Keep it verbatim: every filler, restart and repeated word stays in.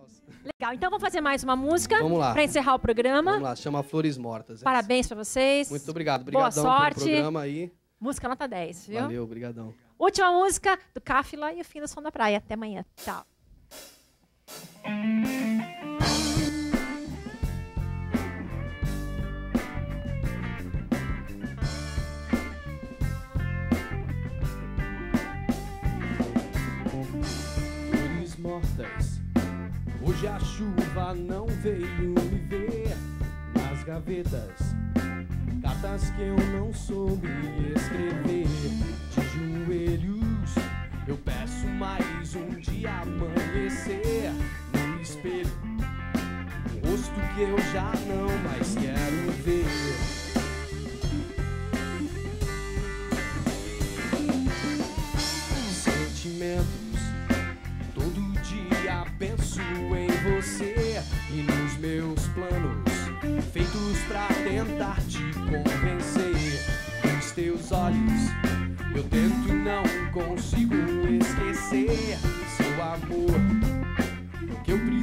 Nossa. Legal, então vamos fazer mais uma música. Vamos lá. Para encerrar o programa. Vamos lá, chama Flores Mortas. Parabéns para vocês. Muito obrigado. Boa Obrigadão sorte. pelo programa aí. Música nota dez, viu? Valeu, obrigadão. Última música do Cáfila e o fim do Som da Praia. Até amanhã. Tchau. Flores mortas, hoje a chuva não veio me ver. Nas gavetas, cartas que eu não soube escrever. De joelhos, eu peço mais um dia amanhecer. No espelho, um rosto que eu já não mais quero ver. Sentimentos, todo dia penso em você e nos meus planos, feitos pra tentar te convencer. Nos teus olhos, eu tento, não consigo esquecer seu amor, que eu preciso.